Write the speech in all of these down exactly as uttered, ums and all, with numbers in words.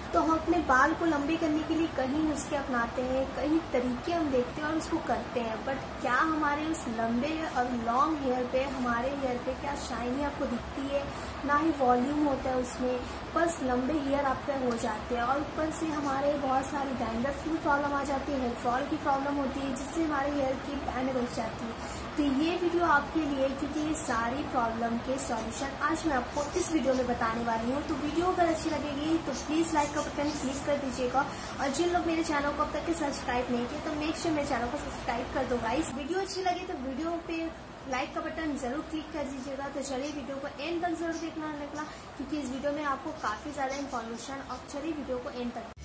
तो हम अपने बाल को लंबे करने के लिए कई नुस्खे अपनाते हैं, कई तरीके हम देखते हैं और उसको करते हैं, बट क्या हमारे उस लंबे और लॉन्ग हेयर पे, हमारे हेयर पे क्या शाइनी आपको दिखती है? ना ही वॉल्यूम होता है उसमें, बस लंबे हेयर आप पे हो जाते हैं और ऊपर से हमारे बहुत सारी डैंड्रफ की प्रॉब्लम आ जाती है, हेयर फॉल की प्रॉब्लम होती है, जिससे हमारे हेयर की बैंड बच जाती है। तो ये वीडियो आपके लिए, क्योंकि ये सारी प्रॉब्लम के सॉल्यूशन आज मैं आपको इस वीडियो में बताने वाली हूँ। तो वीडियो अगर अच्छी लगेगी तो प्लीज लाइक का बटन क्लिक कर दीजिएगा और जिन लोग मेरे चैनल को अब तक के सब्सक्राइब नहीं किए तो मेक श्योर मेरे चैनल को सब्सक्राइब कर दो गाइस। वीडियो अच्छी लगी तो वीडियो पे लाइक का बटन जरूर क्लिक कर दीजिएगा। तो चलिए वीडियो को एंड तक जरूर देखना निकला, क्योंकि इस वीडियो में आपको काफी ज्यादा इन्फॉर्मेशन, और चलिए वीडियो को एंड तक।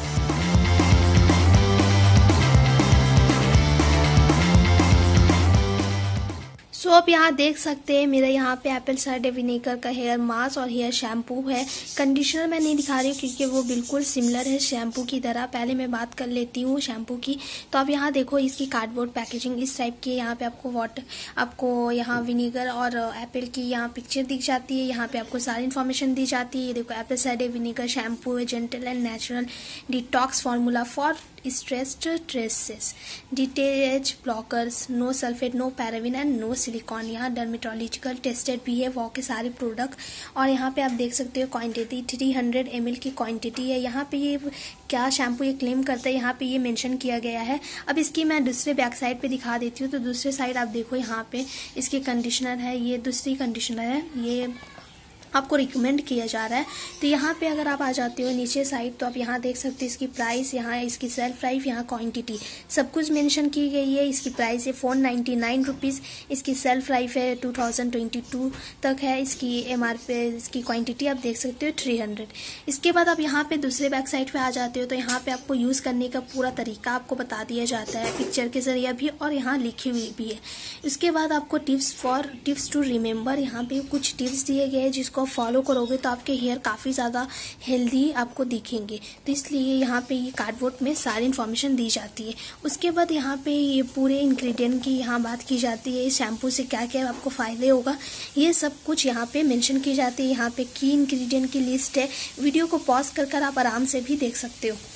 सो so, आप यहाँ देख सकते हैं मेरा यहाँ पे एप्पल साइडर विनेगर का हेयर मास्क और हेयर शैम्पू है। कंडीशनर मैं नहीं दिखा रही हूँ क्योंकि वो बिल्कुल सिमिलर है शैम्पू की तरह। पहले मैं बात कर लेती हूँ शैम्पू की। तो आप यहाँ देखो इसकी कार्डबोर्ड पैकेजिंग इस टाइप की है। यहाँ पे आपको वाटर, आपको यहाँ विनेगर और एप्पल की यहाँ पिक्चर दिख जाती है। यहाँ पे आपको सारी इन्फॉर्मेशन दी जाती है। देखो एप्पल साइडर विनेगर शैम्पू है, gentle and natural detox formula for stressed tresses, detach blockers, no sulphate, no paraben and no silicone. यहाँ डर्मेटोलॉजिकल टेस्टेड भी है वो के सारे प्रोडक्ट। और यहाँ पे आप देख सकते हो quantity three hundred M L की क्वांटिटी है। यहाँ पे ये क्या शैम्पू ये क्लेम करता है, यहाँ पे ये मेंशन किया गया है। अब इसकी मैं दूसरे बैक साइड पे दिखा देती हूँ। तो दूसरे साइड आप देखो यहाँ पे इसकी कंडीशनर है, ये दूसरी कंडीशनर है, ये आपको रिकमेंड किया जा रहा है। तो यहाँ पे अगर आप आ जाते हो नीचे साइड तो आप यहाँ देख सकते हो इसकी प्राइस, यहाँ इसकी सेल्फ लाइफ, यहाँ क्वांटिटी सब कुछ मेंशन की गई है। इसकी प्राइस है फोर नाइन्टी नाइन रुपीज़, इसकी सेल्फ लाइफ है टू थाउजेंड ट्वेंटी टू तक है। इसकी एम आर पी, इसकी क्वांटिटी आप देख सकते हो थ्री हंड्रेड। इसके बाद आप यहाँ पे दूसरे बैक साइड पे आ जाते हो तो यहाँ पे आपको यूज़ करने का पूरा तरीका आपको बता दिया जाता है पिक्चर के जरिए भी, और यहाँ लिखी हुई भी है। इसके बाद आपको tips for tips to remember, यहाँ पे कुछ टिप्स दिए गए हैं जिसको फॉलो करोगे तो आपके हेयर काफ़ी ज़्यादा हेल्दी आपको दिखेंगे। तो इसलिए यहाँ पे ये कार्डबोर्ड में सारी इन्फॉर्मेशन दी जाती है। उसके बाद यहाँ पे ये पूरे इंग्रेडिएंट की यहाँ बात की जाती है, इस शैम्पू से क्या क्या आपको फ़ायदे होगा ये सब कुछ यहाँ पे मेंशन की जाती है। यहाँ पे की इंग्रेडिएंट की लिस्ट है, वीडियो को पॉज कर कर आप आराम से भी देख सकते हो।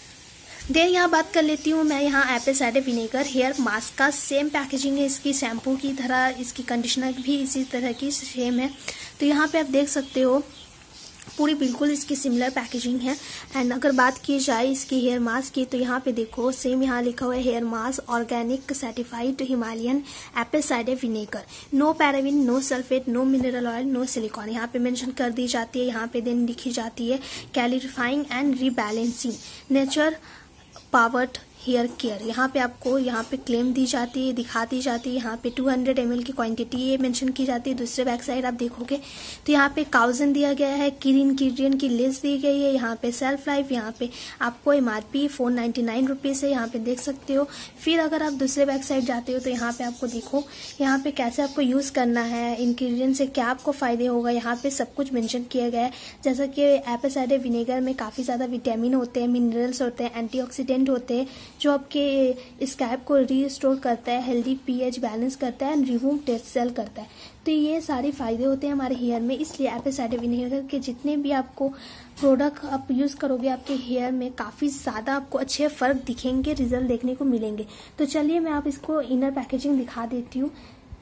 देन यहाँ बात कर लेती हूँ मैं यहाँ apple cider vinegar hair mask का। सेम पैकेजिंग है इसकी शैम्पू की तरह, इसकी कंडीशनर भी इसी तरह की सेम है। तो यहाँ पे आप देख सकते हो पूरी बिल्कुल इसकी सिमिलर पैकेजिंग है। एंड अगर बात की जाए इसकी हेयर मास्क की तो यहाँ पे देखो सेम यहाँ लिखा हुआ है hair mask organic certified Himalayan apple cider vinegar, no paraben, no sulphate, no mineral oil, no silicone. यहाँ पे मेंशन कर दी जाती है। यहाँ पे देन लिखी जाती है clarifying and rebalancing nature powered hair care. यहाँ पे आपको यहाँ पे क्लेम दी जाती है, दिखा दी जाती है। यहाँ पे टू हंड्रेड एम एल की क्वांटिटी ये मेंशन की जाती है। दूसरे बैक साइड आप देखोगे तो यहाँ पे काउजन दिया गया है, की इंग्रेडिएंट की लिस्ट दी गई है। यहाँ पे सेल्फ लाइफ, यहाँ पे आपको M R P four ninety nine rupees है, यहाँ पे देख सकते हो। फिर अगर आप दूसरे बैक साइड जाते हो तो यहाँ पे आपको देखो यहाँ पे कैसे आपको यूज़ करना है, इंग्रेडिएंट से क्या आपको फ़ायदे होगा, यहाँ पे सब कुछ मेंशन किया गया है। जैसा कि एप्पल साइडर विनेगर में काफ़ी ज़्यादा विटामिन होते हैं, मिनरल्स होते हैं, एंटीऑक्सीडेंट होते हैं जो आपके स्कैल्प को रीस्टोर करता है, हेल्दी पीएच बैलेंस करता है एंड रिमूव डेड सेल करता है। तो ये सारे फायदे होते हैं हमारे हेयर में। इसलिए एप्पल साइडर विनेगर के जितने भी आपको प्रोडक्ट आप यूज़ करोगे आपके हेयर में काफ़ी ज़्यादा आपको अच्छे फ़र्क दिखेंगे, रिजल्ट देखने को मिलेंगे। तो चलिए मैं आप इसको इनर पैकेजिंग दिखा देती हूँ।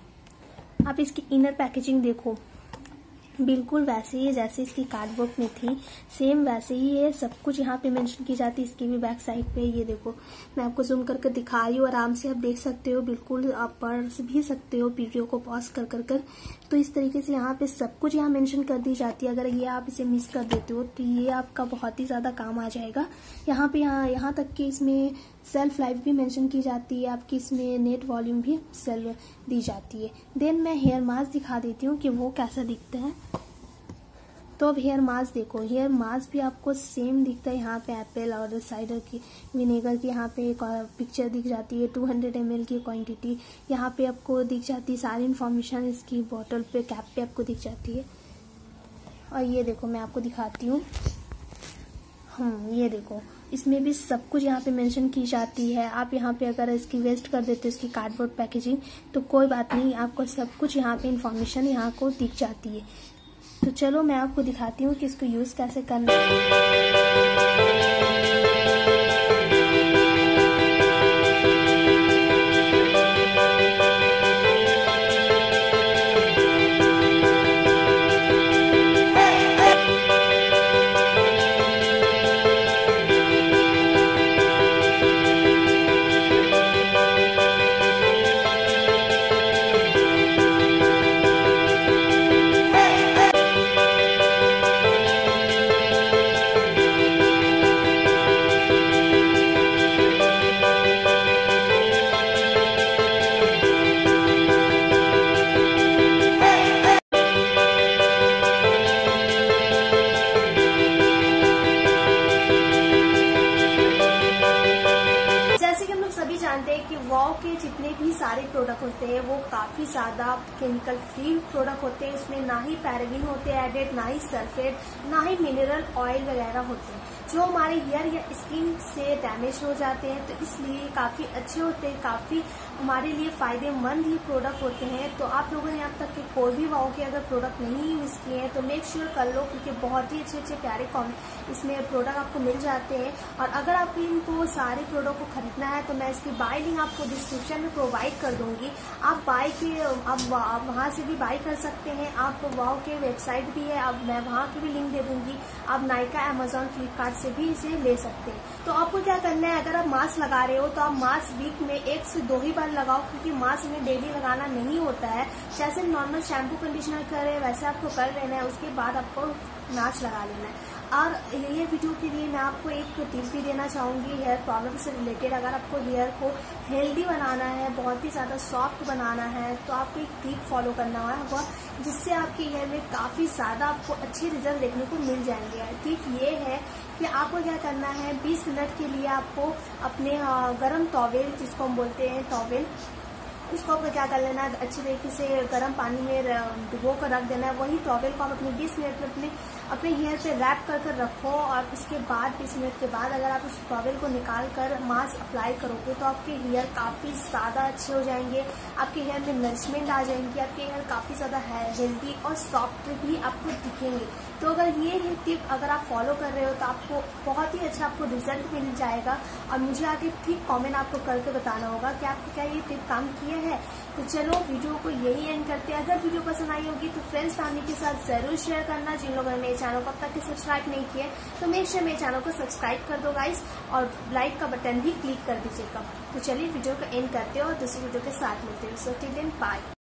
आप इसकी इनर पैकेजिंग देखो, बिल्कुल वैसे ही है जैसे इसकी कार्डबोर्ड में थी, सेम वैसे ही है। सब कुछ यहाँ पे मेंशन की जाती है। इसकी भी बैक साइड पे ये देखो, मैं आपको जूम करके दिखा रही हूँ, आराम से आप देख सकते हो, बिल्कुल आप पढ़ भी सकते हो वीडियो को पॉज कर कर कर। तो इस तरीके से यहाँ पे सब कुछ यहाँ मेंशन कर दी जाती है। अगर ये आप इसे मिस कर देते हो तो ये आपका बहुत ही ज़्यादा काम आ जाएगा। यहाँ पे यहाँ यहाँ तक कि इसमें सेल्फ लाइफ भी मेंशन की जाती है, आपकी इसमें नेट वॉल्यूम भी सेल्फ दी जाती है। देन मैं हेयर मास्क दिखा देती हूँ कि वो कैसा दिखता है। तो अब हेयर मास्क देखो, हेयर मास्क भी आपको सेम दिखता है। यहाँ पे एप्पल और साइडर की विनेगर की यहाँ पे एक पिक्चर दिख जाती है, टू हंड्रेड एम एल की क्वांटिटी यहाँ पे आपको दिख जाती है। सारी इन्फॉर्मेशन इसकी बॉटल पे, कैप पे आपको दिख जाती है। और ये देखो मैं आपको दिखाती हूँ, हम ये देखो इसमें भी सब कुछ यहाँ पे मेंशन की जाती है। आप यहाँ पे अगर इसकी वेस्ट कर देते हो इसकी कार्डबोर्ड पैकेजिंग तो कोई बात नहीं, आपको सब कुछ यहाँ पे इन्फॉर्मेशन यहाँ को दिख जाती है। तो चलो मैं आपको दिखाती हूँ कि इसको यूज़ कैसे करना है। सारे प्रोडक्ट होते हैं वो काफी ज्यादा केमिकल फ्री प्रोडक्ट होते हैं। इसमें ना ही पैराबिन होते हैं एडेड, ना ही सल्फेट, ना ही मिनरल ऑयल वगैरह होते हैं जो हमारे हेयर या स्किन से डैमेज हो जाते हैं। तो इसलिए काफी अच्छे होते हैं, काफी हमारे लिए फायदेमंद ही प्रोडक्ट होते हैं। तो आप लोगों ने अब तक के कोई भी वाओ के अगर प्रोडक्ट नहीं यूज किए हैं तो मेक श्योर कर लो, क्योंकि बहुत ही अच्छे अच्छे प्यारे इसमें प्रोडक्ट आपको मिल जाते हैं। और अगर आप इनको सारे प्रोडक्ट को खरीदना है तो मैं इसकी बाय लिंक आपको डिस्क्रिप्शन में प्रोवाइड कर दूंगी। आप बाय के आप वहां से भी बाय कर सकते हैं। आप वाओ के वेबसाइट भी है, अब मैं वहां की भी लिंक दे दूंगी। आप नाइका, अमेजोन, फ्लिपकार्ट से भी इसे ले सकते हैं। तो आपको क्या करना है, अगर आप मास्क लगा रहे हो तो आप मास्क वीक में एक से दो ही बार लगाओ, क्योंकि मास्क में डेली लगाना नहीं होता है। जैसे नॉर्मल शैम्पू कंडीशनर करे वैसे आपको कर लेना है, उसके बाद आपको मास्क लगा लेना है। और ये वीडियो के लिए मैं आपको एक टिप भी देना चाहूंगी हेयर प्रॉब्लम से रिलेटेड। अगर आपको हेयर को हेल्दी बनाना है, बहुत ही ज्यादा सॉफ्ट बनाना है, तो आपको एक टिप फॉलो करना होगा जिससे आपके हेयर में काफी ज्यादा आपको अच्छे रिजल्ट देखने को मिल जाएंगे। टिप ये है कि आपको क्या करना है, बीस मिनट के लिए आपको अपने गर्म टॉवेल, जिसको हम बोलते हैं टॉवेल, उसको आपको क्या कर लेना है, अच्छे तरीके से गर्म पानी में डुबो कर रख देना है। वही टॉवेल को आप अपने बीस मिनट में अपने अपने हेयर पे रैप कर कर रखो। और उसके बाद बीस मिनट के बाद अगर आप उस टॉवेल को निकाल कर मास्क अप्लाई करोगे तो आपके हेयर काफी ज्यादा अच्छे हो जाएंगे, आपके हेयर में नरिशमेंट आ जाएंगी, आपके हेयर काफी ज्यादा हेल्दी और सॉफ्ट भी आपको दिखेंगे। तो अगर ये है टिप अगर आप फॉलो कर रहे हो तो आपको बहुत ही अच्छा आपको रिजल्ट मिल जाएगा। और मुझे आगे ठीक कमेंट आपको करके बताना होगा कि आपको क्या ये टिप काम किया है। तो चलो वीडियो को यही एंड करते हैं। अगर वीडियो पसंद आई होगी तो फ्रेंड्स फैमिली के साथ जरूर शेयर करना। जिन लोगों ने मेरे चैनल को अब तक सब्सक्राइब नहीं किया तो मेक श्योर मेरे चैनल को सब्सक्राइब कर दो गाइस, और लाइक का बटन भी क्लिक कर दीजिएगा। तो चलिए वीडियो को एंड करते हो और दूसरी वीडियो के साथ मिलते हैं। So till then bye.